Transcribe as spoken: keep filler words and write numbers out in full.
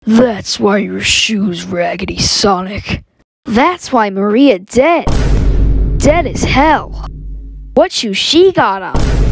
That's why your shoe's raggedy, Sonic. That's why Maria dead. Dead as hell. What shoe she got on?